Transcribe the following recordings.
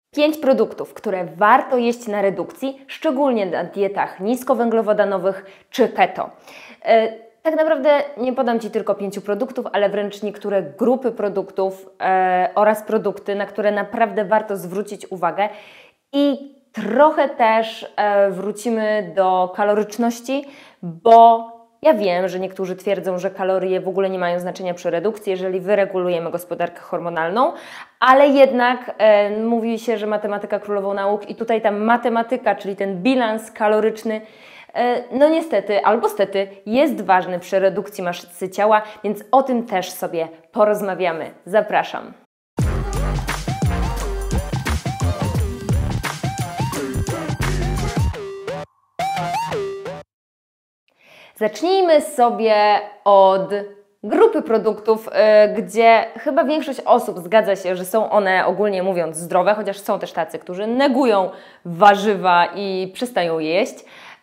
5 produktów, które warto jeść na redukcji, szczególnie na dietach niskowęglowodanowych czy keto. Tak naprawdę nie podam Ci tylko 5 produktów, ale wręcz niektóre grupy produktów oraz produkty, na które naprawdę warto zwrócić uwagę. I trochę też wrócimy do kaloryczności, bo ja wiem, że niektórzy twierdzą, że kalorie w ogóle nie mają znaczenia przy redukcji, jeżeli wyregulujemy gospodarkę hormonalną, ale jednak mówi się, że matematyka królową nauk i tutaj ta matematyka, czyli ten bilans kaloryczny, no niestety albo stety jest ważny przy redukcji masy ciała, więc o tym też sobie porozmawiamy. Zapraszam. Zacznijmy sobie od grupy produktów, gdzie chyba większość osób zgadza się, że są one ogólnie mówiąc zdrowe, chociaż są też tacy, którzy negują warzywa i przestają je jeść.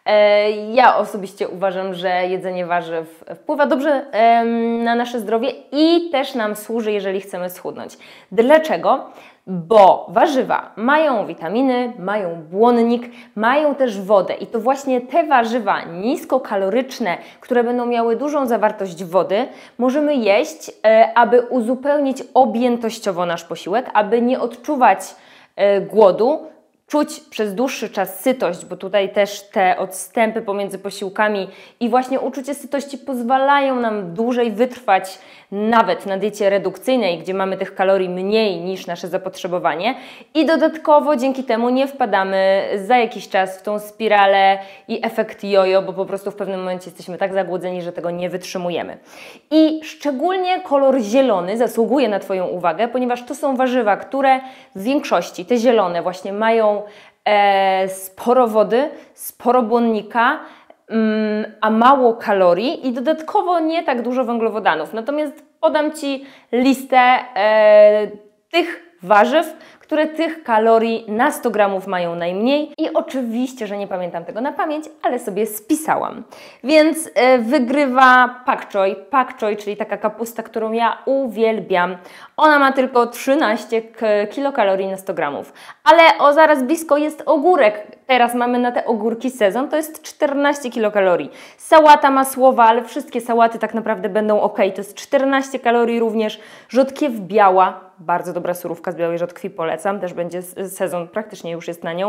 Ja osobiście uważam, że jedzenie warzyw wpływa dobrze na nasze zdrowie i też nam służy, jeżeli chcemy schudnąć. Dlaczego? Bo warzywa mają witaminy, mają błonnik, mają też wodę i to właśnie te warzywa niskokaloryczne, które będą miały dużą zawartość wody, możemy jeść, aby uzupełnić objętościowo nasz posiłek, aby nie odczuwać głodu, czuć przez dłuższy czas sytość, bo tutaj też te odstępy pomiędzy posiłkami i właśnie uczucie sytości pozwalają nam dłużej wytrwać nawet na diecie redukcyjnej, gdzie mamy tych kalorii mniej niż nasze zapotrzebowanie i dodatkowo dzięki temu nie wpadamy za jakiś czas w tą spiralę i efekt jojo, bo po prostu w pewnym momencie jesteśmy tak zagłodzeni, że tego nie wytrzymujemy. I szczególnie kolor zielony zasługuje na Twoją uwagę, ponieważ to są warzywa, które w większości, te zielone właśnie mają sporo wody, sporo błonnika, a mało kalorii i dodatkowo nie tak dużo węglowodanów. Natomiast podam Ci listę tych warzyw, które tych kalorii na 100 gramów mają najmniej i oczywiście, że nie pamiętam tego na pamięć, ale sobie spisałam. Więc wygrywa pak choi. Pak choi, czyli taka kapusta, którą ja uwielbiam. Ona ma tylko 13 kilokalorii na 100 gramów. Ale zaraz blisko jest ogórek. Teraz mamy na te ogórki sezon, to jest 14 kilokalorii. Sałata masłowa, ale wszystkie sałaty tak naprawdę będą ok. To jest 14 kalorii również. Rzodkiew biała, bardzo dobra surówka z białej rzodkwi, polecam, też będzie sezon, praktycznie już jest na nią.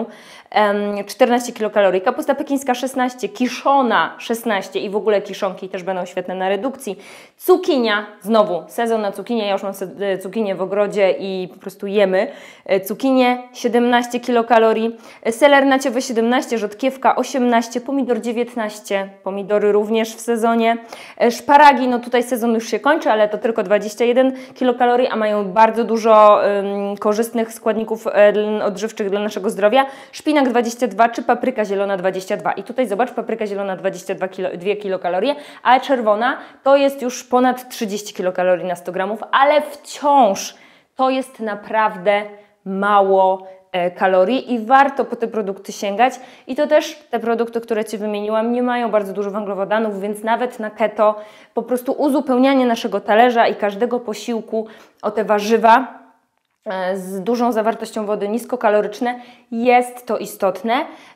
14 kilokalorii. Kapusta pekińska 16, kiszona 16 i w ogóle kiszonki też będą świetne na redukcji. Cukinia, znowu sezon na cukinię, ja już mam cukinię w ogrodzie i po prostu jemy. Cukinię 17 kilokalorii, seler naciowy 17, rzodkiewka 18, pomidor 19, pomidory również w sezonie. Szparagi, no tutaj sezon już się kończy, ale to tylko 21 kilokalorii, a mają bardzo dużo korzystnych składników odżywczych dla naszego zdrowia. Szpinak 22 czy papryka zielona 22. I tutaj zobacz, papryka zielona 22 kilokalorie, a czerwona to jest już ponad 30 kilokalorii na 100 gramów, ale wciąż to jest naprawdę mało kalorii i warto po te produkty sięgać. I to też te produkty, które Ci wymieniłam, nie mają bardzo dużo węglowodanów, więc nawet na keto po prostu uzupełnianie naszego talerza i każdego posiłku o te warzywa z dużą zawartością wody, niskokaloryczne, jest to istotne.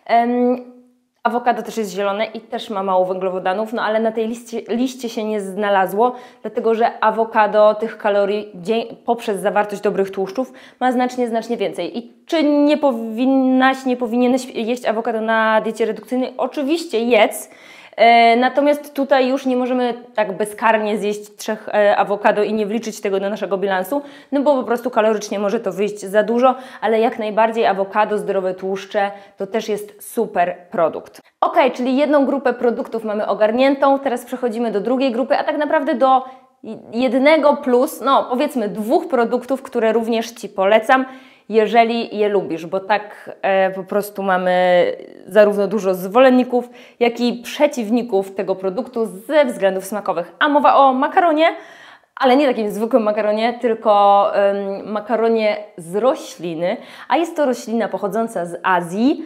Awokado też jest zielone i też ma mało węglowodanów, no ale na tej liście się nie znalazło, dlatego że awokado tych kalorii poprzez zawartość dobrych tłuszczów ma znacznie więcej. I czy nie powinieneś jeść awokado na diecie redukcyjnej? Oczywiście jedz. Natomiast tutaj już nie możemy tak bezkarnie zjeść 3 awokado i nie wliczyć tego do naszego bilansu, no bo po prostu kalorycznie może to wyjść za dużo, ale jak najbardziej awokado, zdrowe tłuszcze to też jest super produkt. Ok, czyli jedną grupę produktów mamy ogarniętą, teraz przechodzimy do drugiej grupy, a tak naprawdę do jednego plus, no powiedzmy 2 produktów, które również Ci polecam, jeżeli je lubisz, bo tak po prostu mamy zarówno dużo zwolenników, jak i przeciwników tego produktu ze względów smakowych. A mowa o makaronie, ale nie takim zwykłym makaronie, tylko makaronie z rośliny, a jest to roślina pochodząca z Azji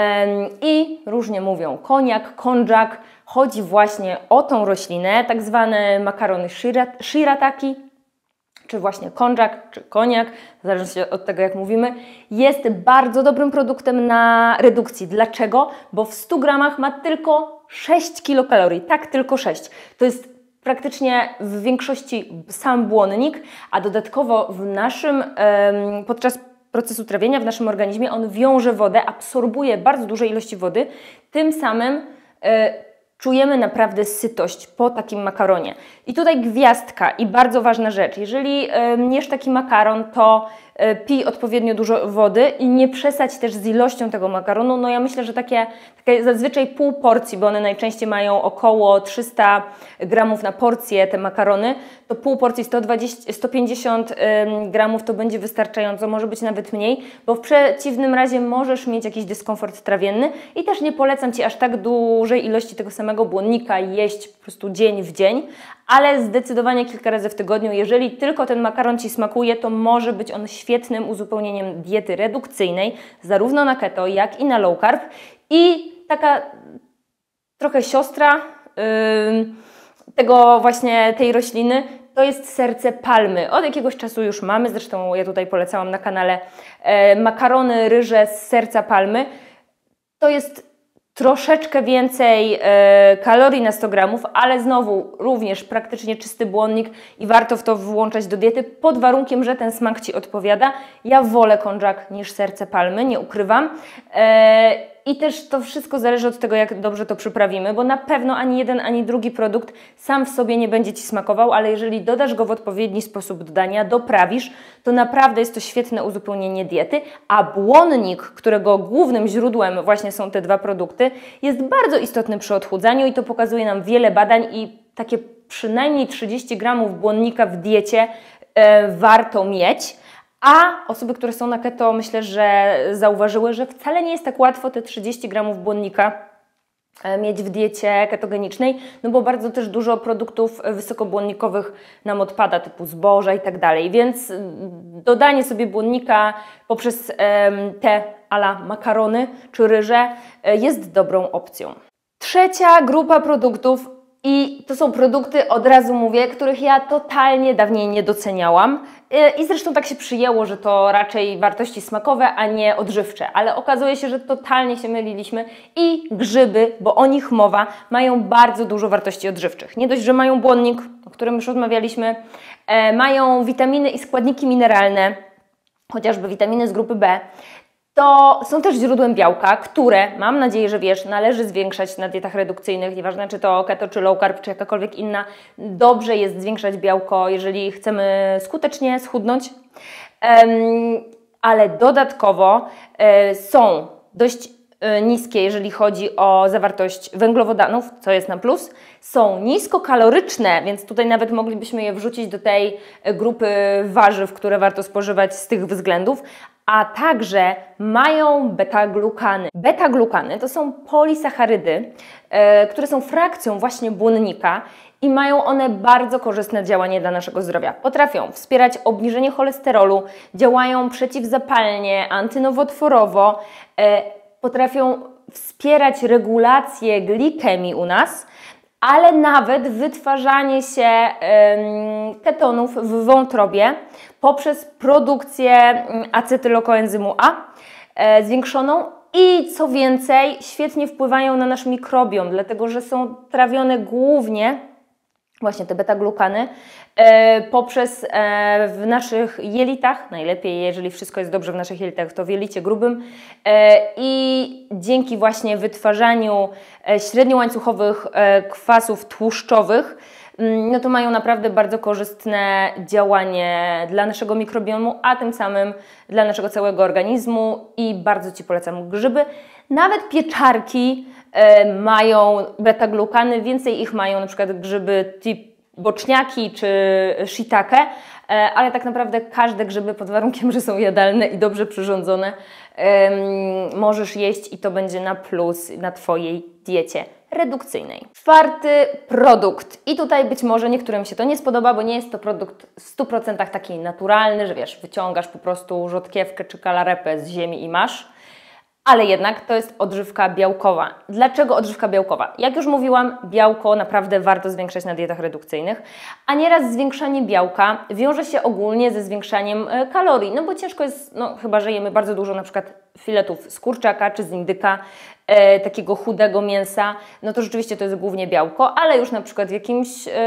i różnie mówią koniak, konjac. Chodzi właśnie o tą roślinę, tak zwane makarony shirataki. czy właśnie konjak, czy koniak, w zależności od tego, jak mówimy, jest bardzo dobrym produktem na redukcji. Dlaczego? Bo w 100 gramach ma tylko 6 kilokalorii. Tak, tylko 6. To jest praktycznie w większości sam błonnik, a dodatkowo w naszym, podczas procesu trawienia w naszym organizmie on wiąże wodę, absorbuje bardzo duże ilości wody, tym samym czujemy naprawdę sytość po takim makaronie. I tutaj gwiazdka i bardzo ważna rzecz. Jeżeli jesz taki makaron, to pij odpowiednio dużo wody i nie przesadź też z ilością tego makaronu. No ja myślę, że takie zazwyczaj pół porcji, bo one najczęściej mają około 300 gramów na porcję te makarony, to pół porcji 150 gramów to będzie wystarczająco, może być nawet mniej, bo w przeciwnym razie możesz mieć jakiś dyskomfort trawienny i też nie polecam Ci aż tak dużej ilości tego samego błonnika jeść po prostu dzień w dzień, ale zdecydowanie kilka razy w tygodniu, jeżeli tylko ten makaron Ci smakuje, to może być on świetnym uzupełnieniem diety redukcyjnej, zarówno na keto, jak i na low carb. I taka trochę siostra tej rośliny to jest serce palmy. Od jakiegoś czasu już mamy, zresztą ja tutaj polecałam na kanale makarony, ryże z serca palmy. To jest troszeczkę więcej kalorii na 100 gramów, ale znowu również praktycznie czysty błonnik i warto w to włączać do diety pod warunkiem, że ten smak Ci odpowiada. Ja wolę konjak niż serce palmy, nie ukrywam. I też to wszystko zależy od tego, jak dobrze to przyprawimy, bo na pewno ani jeden, ani drugi produkt sam w sobie nie będzie Ci smakował, ale jeżeli dodasz go w odpowiedni sposób dodania, doprawisz, to naprawdę jest to świetne uzupełnienie diety, a błonnik, którego głównym źródłem właśnie są te dwa produkty, jest bardzo istotny przy odchudzaniu i to pokazuje nam wiele badań i takie przynajmniej 30 gramów błonnika w diecie warto mieć. A osoby, które są na keto, myślę, że zauważyły, że wcale nie jest tak łatwo te 30 gramów błonnika mieć w diecie ketogenicznej, no bo bardzo też dużo produktów wysokobłonnikowych nam odpada, typu zboża i tak dalej, więc dodanie sobie błonnika poprzez te a la makarony czy ryże jest dobrą opcją. Trzecia grupa produktów i to są produkty, od razu mówię, których ja totalnie dawniej nie doceniałam i zresztą tak się przyjęło, że to raczej wartości smakowe, a nie odżywcze, ale okazuje się, że totalnie się myliliśmy i grzyby, bo o nich mowa, mają bardzo dużo wartości odżywczych. Nie dość, że mają błonnik, o którym już rozmawialiśmy, mają witaminy i składniki mineralne, chociażby witaminy z grupy B, to są też źródłem białka, które, mam nadzieję, że wiesz, należy zwiększać na dietach redukcyjnych, nieważne czy to keto, czy low carb, czy jakakolwiek inna. Dobrze jest zwiększać białko, jeżeli chcemy skutecznie schudnąć, ale dodatkowo są dość niskie, jeżeli chodzi o zawartość węglowodanów, co jest na plus. Są niskokaloryczne, więc tutaj nawet moglibyśmy je wrzucić do tej grupy warzyw, które warto spożywać z tych względów, a także mają beta-glukany. Beta-glukany to są polisacharydy, które są frakcją właśnie błonnika i mają one bardzo korzystne działanie dla naszego zdrowia. Potrafią wspierać obniżenie cholesterolu, działają przeciwzapalnie, antynowotworowo, potrafią wspierać regulację glikemii u nas, ale nawet wytwarzanie się ketonów w wątrobie poprzez produkcję acetylokoenzymu A zwiększoną i co więcej świetnie wpływają na nasz mikrobiom, dlatego że są trawione głównie właśnie te beta-glukany poprzez w naszych jelitach, najlepiej jeżeli wszystko jest dobrze w naszych jelitach, to w jelicie grubym i dzięki właśnie wytwarzaniu średniołańcuchowych kwasów tłuszczowych, no to mają naprawdę bardzo korzystne działanie dla naszego mikrobiomu, a tym samym dla naszego całego organizmu i bardzo Ci polecam grzyby. Nawet pieczarki mają beta-glukany, więcej ich mają na przykład grzyby typu boczniaki czy shiitake, ale tak naprawdę każde grzyby pod warunkiem, że są jadalne i dobrze przyrządzone, możesz jeść i to będzie na plus na Twojej diecie redukcyjnej. Czwarty produkt. I tutaj być może niektórym się to nie spodoba, bo nie jest to produkt w 100% taki naturalny, że wiesz, wyciągasz po prostu rzodkiewkę czy kalarepę z ziemi i masz. Ale jednak to jest odżywka białkowa. Dlaczego odżywka białkowa? Jak już mówiłam, białko naprawdę warto zwiększać na dietach redukcyjnych, a nieraz zwiększanie białka wiąże się ogólnie ze zwiększaniem kalorii, no bo ciężko jest, no chyba że jemy bardzo dużo na przykład filetów z kurczaka czy z indyka, takiego chudego mięsa, no to rzeczywiście to jest głównie białko, ale już na przykład w jakimś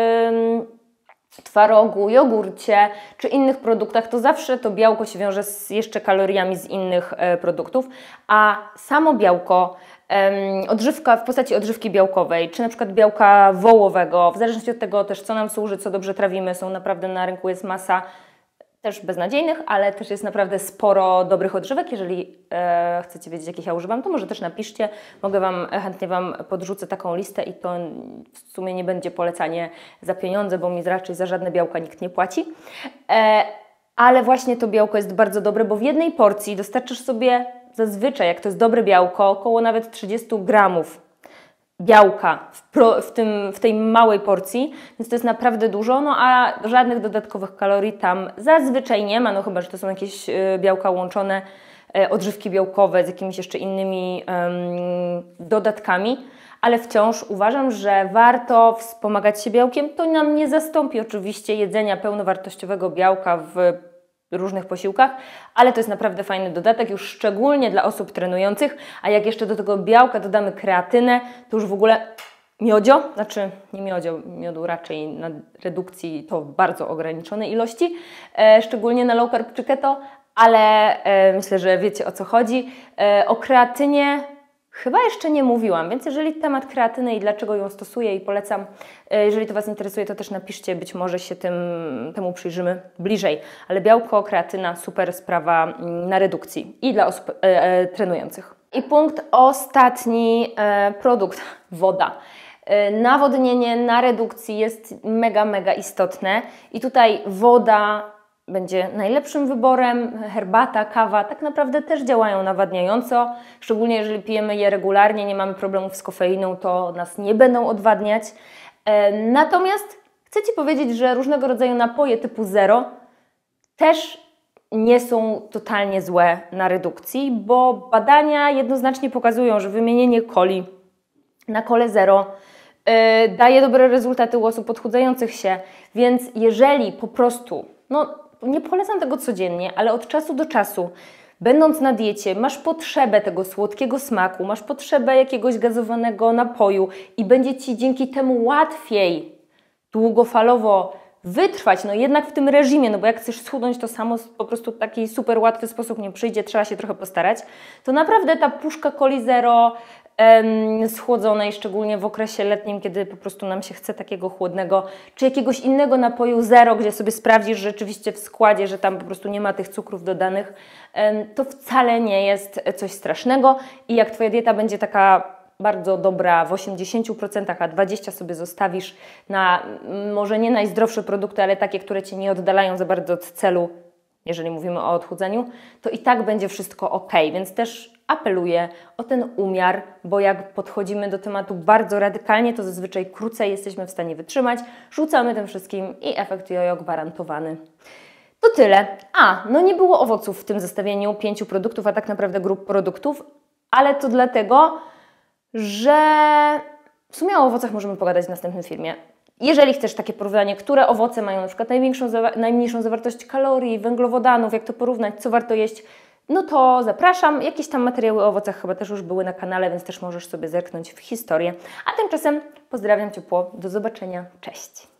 twarogu, jogurcie czy innych produktach, to zawsze to białko się wiąże z jeszcze kaloriami z innych produktów, a samo białko, odżywka w postaci odżywki białkowej, czy na przykład białka wołowego, w zależności od tego też co nam służy, co dobrze trawimy, są naprawdę na rynku jest masa też beznadziejnych, ale też jest naprawdę sporo dobrych odżywek. Jeżeli chcecie wiedzieć, jakich ja używam, to może też napiszcie. Chętnie Wam podrzucę taką listę i to w sumie nie będzie polecanie za pieniądze, bo mi raczej za żadne białka nikt nie płaci. Ale właśnie to białko jest bardzo dobre, bo w jednej porcji dostarczysz sobie zazwyczaj, jak to jest dobre białko, około nawet 30 gramów białka w tej małej porcji, więc to jest naprawdę dużo, no a żadnych dodatkowych kalorii tam zazwyczaj nie ma, no chyba że to są jakieś białka łączone, odżywki białkowe z jakimiś jeszcze innymi dodatkami, ale wciąż uważam, że warto wspomagać się białkiem. To nam nie zastąpi oczywiście jedzenia pełnowartościowego białka w różnych posiłkach, ale to jest naprawdę fajny dodatek, już szczególnie dla osób trenujących, a jak jeszcze do tego białka dodamy kreatynę, to już w ogóle miodzio, znaczy nie miodzio, miodu raczej na redukcji to w bardzo ograniczonej ilości, szczególnie na low carb czy keto, ale myślę, że wiecie o co chodzi. O kreatynie chyba jeszcze nie mówiłam, więc jeżeli temat kreatyny i dlaczego ją stosuję i polecam, jeżeli to Was interesuje, to też napiszcie, być może się temu przyjrzymy bliżej. Ale białko, kreatyna, super sprawa na redukcji i dla osób trenujących. I punkt ostatni, produkt, woda. Nawodnienie na redukcji jest mega istotne i tutaj woda będzie najlepszym wyborem. Herbata, kawa tak naprawdę też działają nawadniająco, szczególnie jeżeli pijemy je regularnie, nie mamy problemów z kofeiną, to nas nie będą odwadniać. Natomiast chcę Ci powiedzieć, że różnego rodzaju napoje typu zero też nie są totalnie złe na redukcji, bo badania jednoznacznie pokazują, że wymienienie coli na kole zero daje dobre rezultaty u osób odchudzających się, więc jeżeli po prostu, nie polecam tego codziennie, ale od czasu do czasu, będąc na diecie, masz potrzebę tego słodkiego smaku, masz potrzebę jakiegoś gazowanego napoju i będzie Ci dzięki temu łatwiej długofalowo wytrwać, jednak w tym reżimie, bo jak chcesz schudnąć, to samo po prostu w taki super łatwy sposób nie przyjdzie, trzeba się trochę postarać, to naprawdę ta puszka coli zero schłodzonej, szczególnie w okresie letnim, kiedy po prostu nam się chce takiego chłodnego, czy jakiegoś innego napoju zero, gdzie sobie sprawdzisz rzeczywiście w składzie, że tam po prostu nie ma tych cukrów dodanych, to wcale nie jest coś strasznego i jak Twoja dieta będzie taka bardzo dobra w 80%, a 20% sobie zostawisz na może nie najzdrowsze produkty, ale takie, które Cię nie oddalają za bardzo od celu, jeżeli mówimy o odchudzaniu, to i tak będzie wszystko ok, więc też apeluję o ten umiar, bo jak podchodzimy do tematu bardzo radykalnie, to zazwyczaj krócej jesteśmy w stanie wytrzymać, rzucamy tym wszystkim i efekt jojo gwarantowany. To tyle. Nie było owoców w tym zestawieniu 5 produktów, a tak naprawdę grup produktów, ale to dlatego, że w sumie o owocach możemy pogadać w następnym filmie. Jeżeli chcesz takie porównanie, które owoce mają na przykład najmniejszą zawartość kalorii, węglowodanów, jak to porównać, co warto jeść, to zapraszam. Jakieś tam materiały o owocach chyba też już były na kanale, więc też możesz sobie zerknąć w historię. A tymczasem pozdrawiam ciepło, do zobaczenia, cześć!